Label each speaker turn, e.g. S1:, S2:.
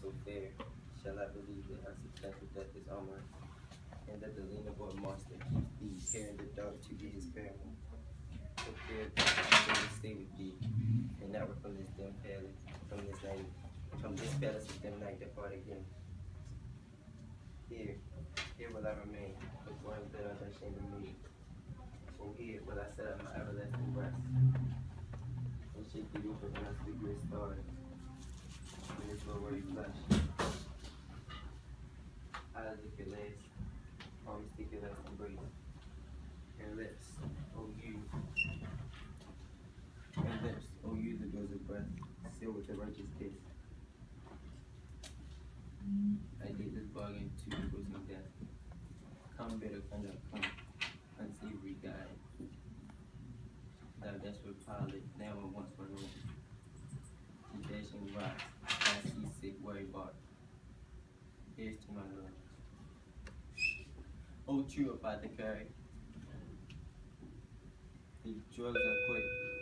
S1: so fair. Shall I believe that her substantial death is almost, and that the lean aboard monster keeps thee here in the dark to be his paramour? Prepare to stay with thee, and never from this dim palace, from this palace of dim night depart again. Here will I remain, with one that are ashamed of me. Oh, here will I set up my everlasting rest, and shake the roof of unspeakable stars, in this low worry flesh. Eyes of your legs, always take your last embrace, and lips, oh you, the doors of breath, sealed with the righteous kiss. I did this bargain to the bosom death. Come, better conduct, come, unsavory guide. Thou desperate pilot, now and once for Rome. The dashing rocks, I seasick, worry bark. Here's to my love. Oh, true apothecary, the drugs are quick.